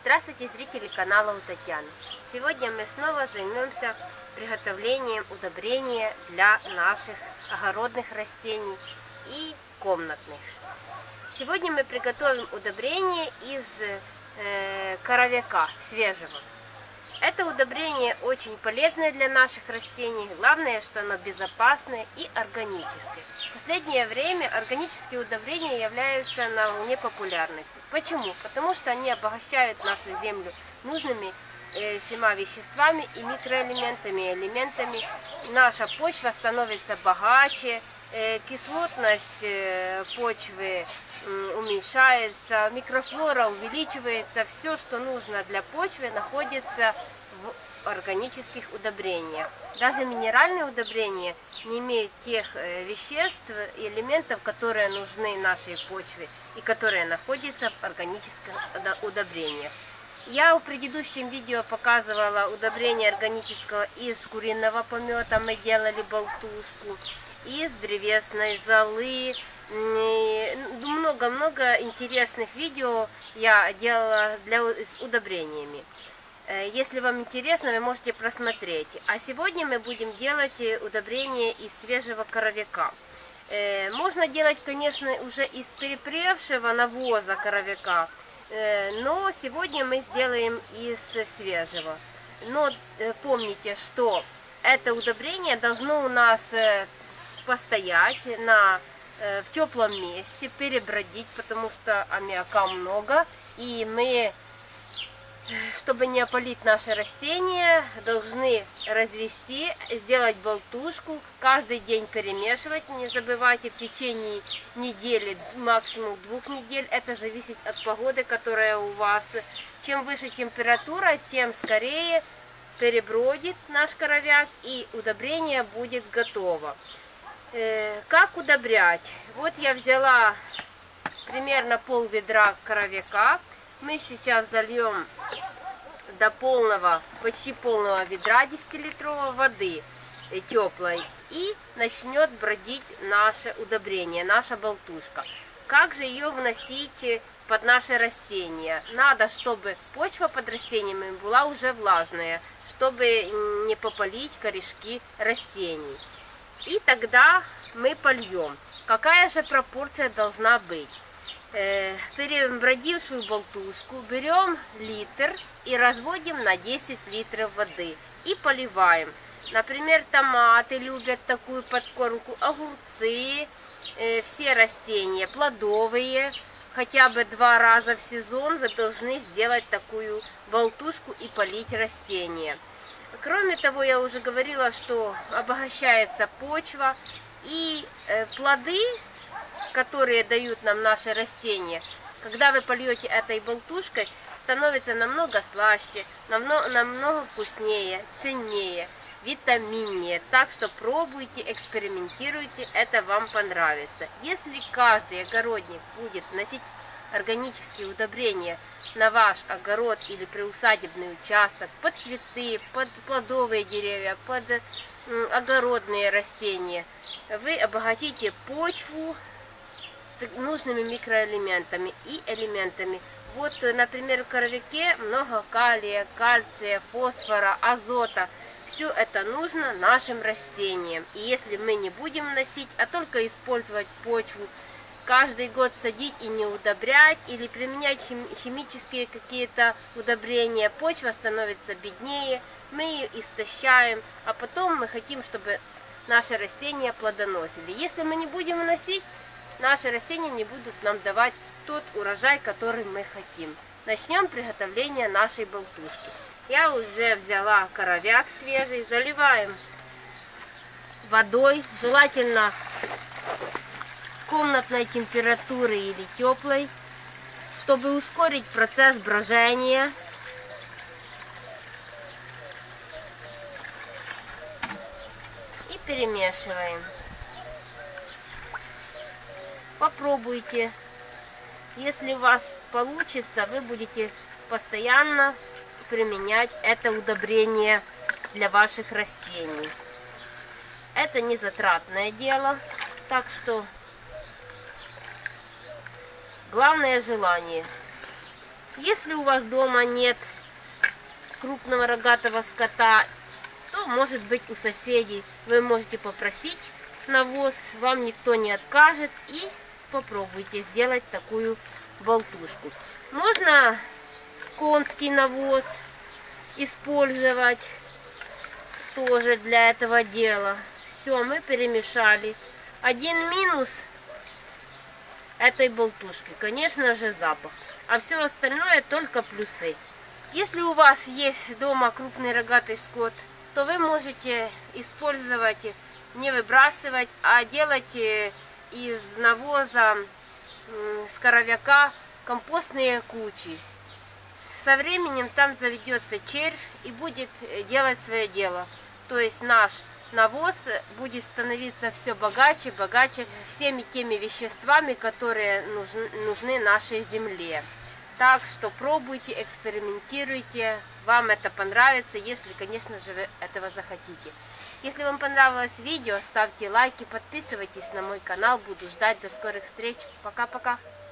Здравствуйте, зрители канала у Татьяны. Сегодня мы снова займемся приготовлением удобрения для наших огородных растений и комнатных. Сегодня мы приготовим удобрение из коровяка свежего. Это удобрение очень полезное для наших растений. Главное, что оно безопасное и органическое. В последнее время органические удобрения являются на волне популярности. Почему? Потому что они обогащают нашу землю нужными веществами и микроэлементами, элементами. Наша почва становится богаче, кислотность почвы уменьшается, микрофлора увеличивается. Все, что нужно для почвы, находится в органических удобрениях. Даже минеральные удобрения не имеют тех веществ и элементов, которые нужны нашей почве и которые находятся в органических удобрениях. Я в предыдущем видео показывала удобрение органического из куриного помета, мы делали болтушку, из древесной золы. Много-много интересных видео я делала с удобрениями. Если вам интересно, вы можете просмотреть. А сегодня мы будем делать удобрение из свежего коровяка. Можно делать, конечно, уже из перепревшего навоза коровяка, но сегодня мы сделаем из свежего. Но помните, что это удобрение должно у нас постоять в теплом месте, перебродить, потому что аммиака много, и мы, чтобы не опалить наши растения, должны развести, сделать болтушку, каждый день перемешивать, не забывайте, в течение недели, максимум 2 недель, это зависит от погоды, которая у вас. Чем выше температура, тем скорее перебродит наш коровяк и удобрение будет готово. Как удобрять? Вот я взяла примерно пол-ведра коровяка. Мы сейчас зальем до полного, почти полного ведра 10-литровой воды теплой, и начнет бродить наше удобрение, наша болтушка. Как же ее вносить под наши растения? Надо, чтобы почва под растениями была уже влажная, чтобы не попалить корешки растений. И тогда мы польем. Какая же пропорция должна быть? Перебродившую болтушку берем литр и разводим на 10 литров воды и поливаем. Например, томаты любят такую подкормку, огурцы, все растения плодовые. Хотя бы 2 раза в сезон вы должны сделать такую болтушку и полить растения. Кроме того, я уже говорила, что обогащается почва, и плоды, которые дают нам наши растения, когда вы польете этой болтушкой, становятся намного слаще, намного вкуснее, ценнее, витаминнее. Так что пробуйте, экспериментируйте, это вам понравится. Если каждый огородник будет вносить органические удобрения на ваш огород или приусадебный участок, под цветы, под плодовые деревья, под огородные растения, вы обогатите почву нужными микроэлементами и элементами. Вот, например, в коровяке много калия, кальция, фосфора, азота. Все это нужно нашим растениям. И если мы не будем вносить, а только использовать почву, каждый год садить и не удобрять, или применять химические какие-то удобрения, почва становится беднее, мы ее истощаем, а потом мы хотим, чтобы наши растения плодоносили. Если мы не будем вносить, наши растения не будут нам давать тот урожай, который мы хотим. Начнем приготовление нашей болтушки. Я уже взяла коровяк свежий, заливаем водой, желательно комнатной температуры или теплой, чтобы ускорить процесс брожения. И перемешиваем. Попробуйте. Если у вас получится, вы будете постоянно применять это удобрение для ваших растений. Это не затратное дело, так что главное желание. Если у вас дома нет крупного рогатого скота, то может быть у соседей. Вы можете попросить навоз, вам никто не откажет, и попробуйте сделать такую болтушку. Можно конский навоз использовать тоже для этого дела. Все, мы перемешали. Один минус этой болтушки, конечно же, запах. А все остальное только плюсы. Если у вас есть дома крупный рогатый скот, то вы можете использовать, не выбрасывать, а делать из навоза с коровяка компостные кучи. Со временем там заведется червь и будет делать свое дело. То есть наш навоз будет становиться все богаче, богаче всеми теми веществами, которые нужны нашей земле. Так что пробуйте, экспериментируйте, вам это понравится, если, конечно же, вы этого захотите. Если вам понравилось видео, ставьте лайки, подписывайтесь на мой канал, буду ждать. До скорых встреч, пока-пока.